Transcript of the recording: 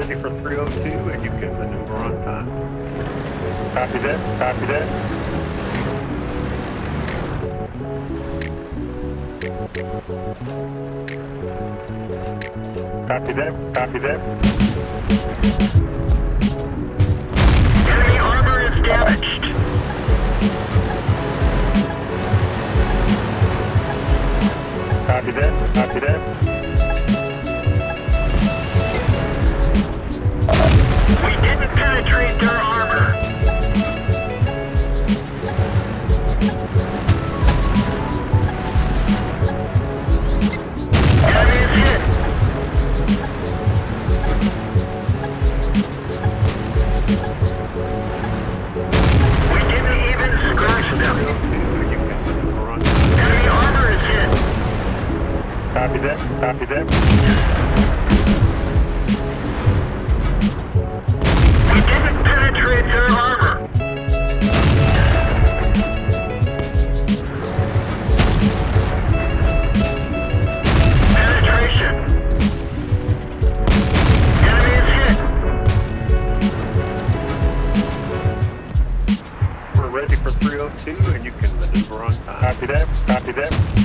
ready for 302 and you can maneuver on time. Copy that, copy that. Copy that, copy that. Enemy armor is damaged. Copy that, copy that. We didn't penetrate their armor. Enemy is hit. We didn't even scratch them. 302 and you can maneuver on time. Enemy armor is hit. Copy that, copy that. We didn't penetrate their armor. Penetration. Enemy is hit. We're ready for 302 and you can maneuver on time. Copy that, copy that.